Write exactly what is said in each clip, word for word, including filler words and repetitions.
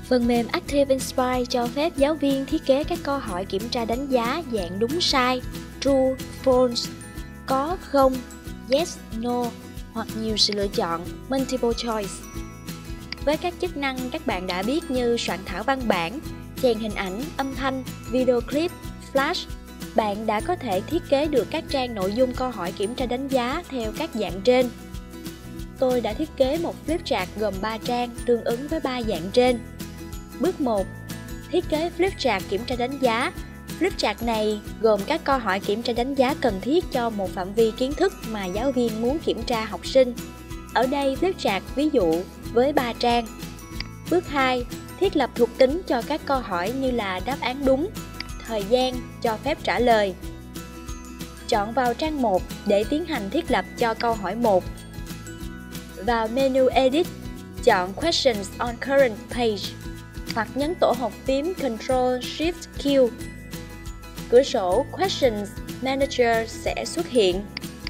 Phần mềm Active Inspire cho phép giáo viên thiết kế các câu hỏi kiểm tra đánh giá dạng đúng sai, true, false, có, không, yes, no hoặc nhiều sự lựa chọn, multiple choice. Với các chức năng các bạn đã biết như soạn thảo văn bản, chèn hình ảnh, âm thanh, video clip, flash, bạn đã có thể thiết kế được các trang nội dung câu hỏi kiểm tra đánh giá theo các dạng trên. Tôi đã thiết kế một flipchart gồm ba trang tương ứng với ba dạng trên. Bước một. Thiết kế flipchart kiểm tra đánh giá. Flipchart này gồm các câu hỏi kiểm tra đánh giá cần thiết cho một phạm vi kiến thức mà giáo viên muốn kiểm tra học sinh. Ở đây flipchart ví dụ với ba trang. Bước hai. Thiết lập thuộc tính cho các câu hỏi như là đáp án đúng, thời gian, cho phép trả lời. Chọn vào trang một để tiến hành thiết lập cho câu hỏi một. Vào menu Edit, chọn Questions on Current Page hoặc nhấn tổ hợp phím Control Shift Q. Cửa sổ Questions Manager sẽ xuất hiện.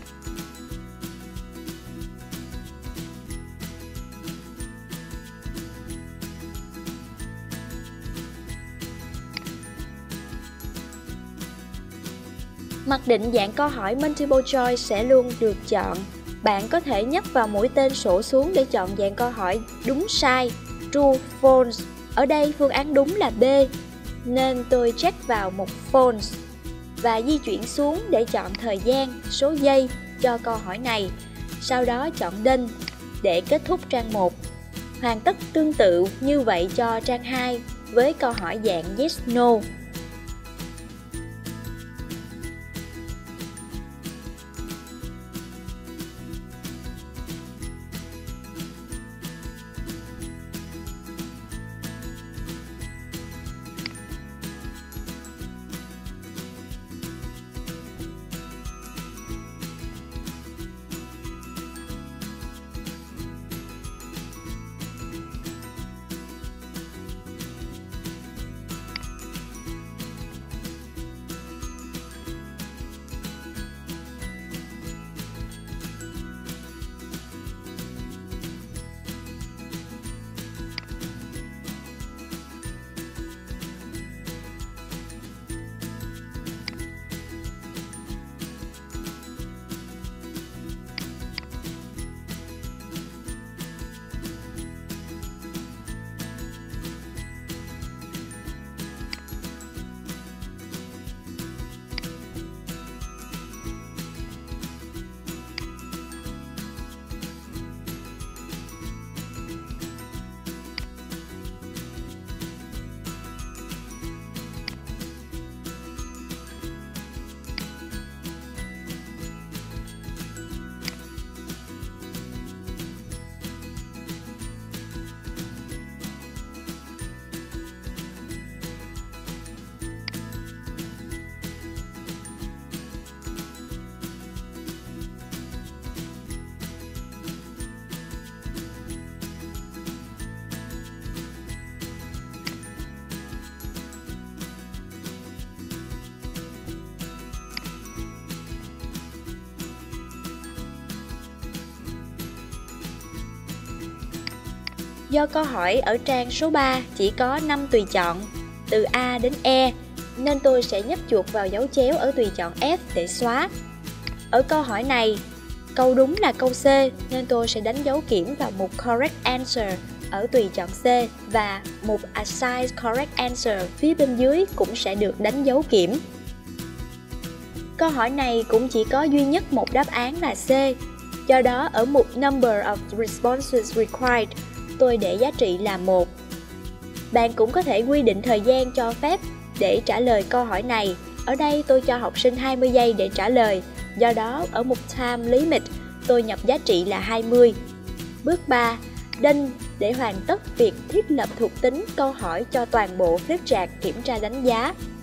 Mặc định dạng câu hỏi Multiple Choice sẽ luôn được chọn. Bạn có thể nhấp vào mũi tên sổ xuống để chọn dạng câu hỏi đúng sai, true, false. Ở đây phương án đúng là B, nên tôi check vào mục false và di chuyển xuống để chọn thời gian, số giây cho câu hỏi này. Sau đó chọn Done để kết thúc trang một. Hoàn tất tương tự như vậy cho trang hai với câu hỏi dạng Yes, No. Do câu hỏi ở trang số ba chỉ có năm tùy chọn, từ A đến E, nên tôi sẽ nhấp chuột vào dấu chéo ở tùy chọn F để xóa. Ở câu hỏi này, câu đúng là câu C, nên tôi sẽ đánh dấu kiểm vào mục Correct Answer ở tùy chọn C và mục Assign Correct Answer phía bên dưới cũng sẽ được đánh dấu kiểm. Câu hỏi này cũng chỉ có duy nhất một đáp án là C, do đó ở mục Number of Responses Required, tôi để giá trị là một. Bạn cũng có thể quy định thời gian cho phép để trả lời câu hỏi này. Ở đây tôi cho học sinh hai mươi giây để trả lời, do đó ở mục Time Limit tôi nhập giá trị là hai mươi. Bước ba. Done để hoàn tất việc thiết lập thuộc tính câu hỏi cho toàn bộ flipchart kiểm tra đánh giá.